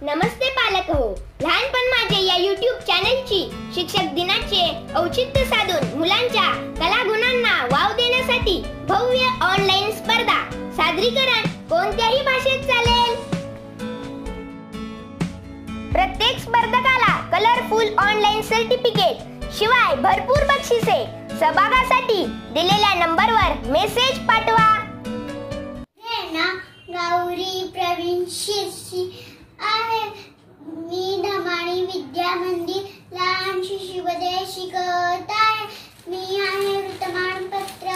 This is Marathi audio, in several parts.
नमस्ते पालक हो. लहानपण माझे या YouTube चॅनलची शिक्षक दिनाचे औचित्य साधून मुलांच्या कलागुणांना वाव देण्यासाठी भव्य ऑनलाईन स्पर्धा. सादरीकरण कोणत्याही भाषेत चालेल. प्रत्येक स्पर्धकाला कलरफुल ऑनलाईन सर्टिफिकेट शिवाय भरपूर बक्षिसे. सहभागासाठी दिलेल्या नंबरवर मेसेज पाठवा. गौरी प्रवीण शिरशी आहे. मी धमाणी विद्या मंदिर लहान शिशुमध्ये शिकत आहे. मी आहे वृत्तमानपत्र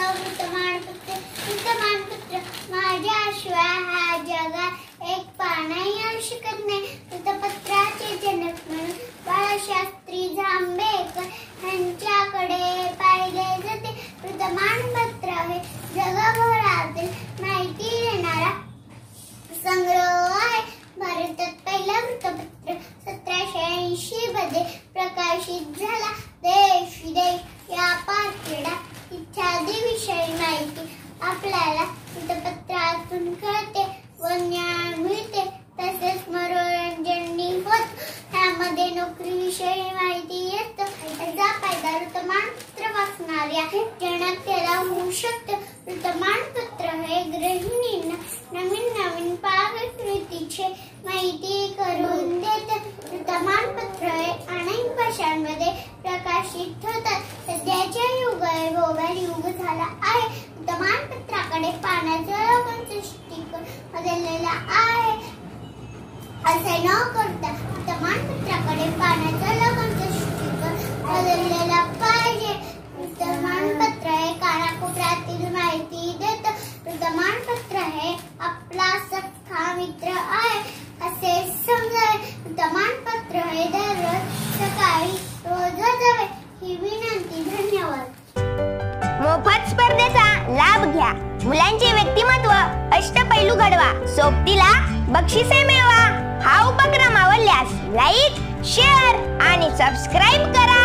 माझ्याशिवाय हा जगात एक पानही येऊ शकत नाही. वृत्तपत्राचे जनक म्हणून बाळशास्त्री जांभेकर यांच्याकडे पाहिले जाते. वृत्तमानपत्र हे जगभरातील माहिती देणारा संग्रह आहे. भारतात पहिला वृत्तपत्र 1780 मध्ये प्रकाशित झाला. देश विदेश व्यापार क्रीडा इत्यादी विषयी माहिती आपल्याला वृत्तपत्रातून कळते व ज्ञान मिळते. तसेच मनोरंजनही होत. त्यामध्ये नोकरीविषयी माहिती येते. याचा फायदा वृत्तमानपत्र वाचणाऱ्या जनतेला होऊ शकतो. वृत्तमानपत्र हे गृहिणींना नवीन पाककृतीची माहिती करून देते. वृत्तमानपत्र हे अनेक भाषांमध्ये प्रकाशित होतात. सध्याच्या युगात मोबाईल युग झाला आहे. वृत्तमानपत्राकडे पाण्याचा लोकांचा दृष्टिकोन बदललेला आहे. असे न करता वृत्तमानपत्राकडे पाण्याचा लोकांचा दृष्टिकोन बदललेला पाहिजे. वृत्तमानपत्र हे कानाकोपऱ्यातील माहिती देतं. वृत्तमानपत्र हे आपला सख्खा मित्र आहे असे समजावे. वृत्तमानपत्र हे दररोज सकाळी रोज वाचावे ही विनंती. धन्यवाद. मोफत स्पर्धेचा लाभ घ्या. मुलांचे व्यक्तिमत्व अष्टपैलू घडवा. सोबतीला बक्षिसे मिळवा. हा उपक्रम आवडल्यास लाईक, शेअर आणि सबस्क्राईब करा.